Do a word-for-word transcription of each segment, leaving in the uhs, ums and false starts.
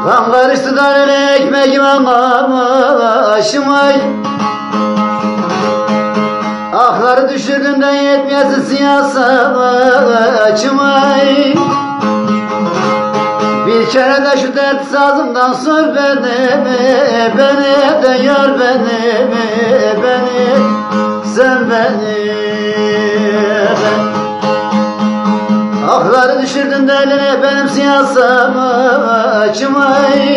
Kan karıştı da ekmeğime başıma. Ahları düşürdün de yetmeyesin siyasetçıma. Bir kere de şu dert sazımdan sor beni, beni de yar beni, beni, sen beni, ben. Ahları düşürdün de eline benim siyasetçıma.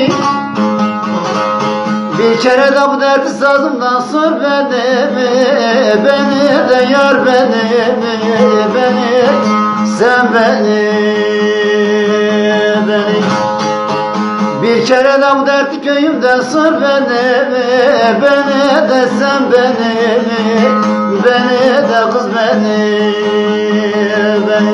Bir kere de bu derdi sazımdan sor beni, beni de yar beni, beni, sen beni, beni. Bir kere de bu derdi köyümden sor beni, beni de sen beni, beni de kız beni, beni.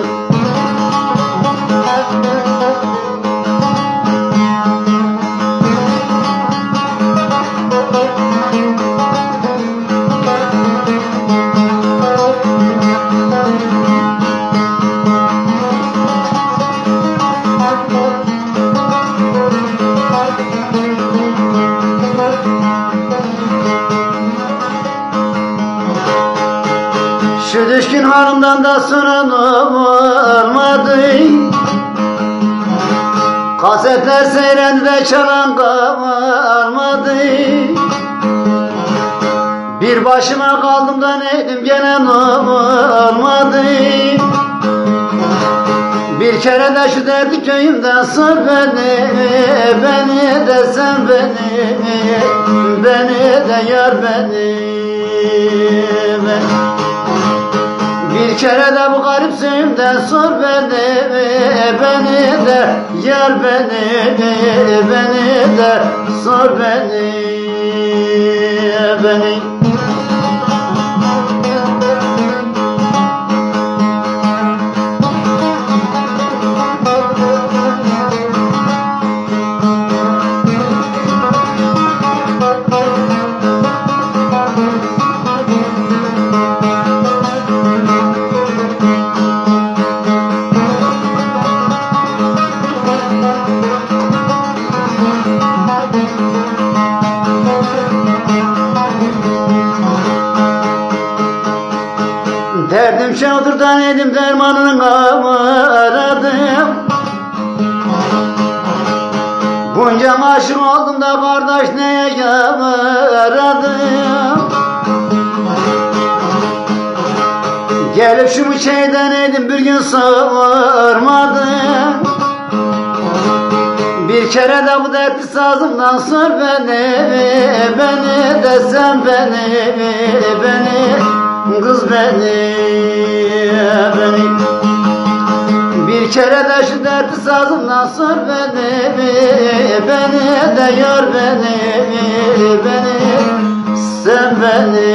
Şu düşkün halimden da soran olmadı. Kasetler seyrendi de çalan kalmadı. Bir başıma kaldım da neydim gelen olmadı. Bir kere de şu derdi köyümden sor beni, beni de sen beni, beni de yar beni, beni. Bir kere de bu garip suyumdan sor beni, beni de yar beni, beni de sor beni, beni. Derdim çadırdan edim dermanını aradım. Bunca aşık oldum da kardeş neye yaradım. Gelip şu müçeyden edim bir gün sormadım. Bir kere de bu dertli sazımdan sor beni, beni de sen beni, beni, kız beni, beni. Bir kere de şu dertli sazımdan sor beni, beni de yar beni, beni, sen beni,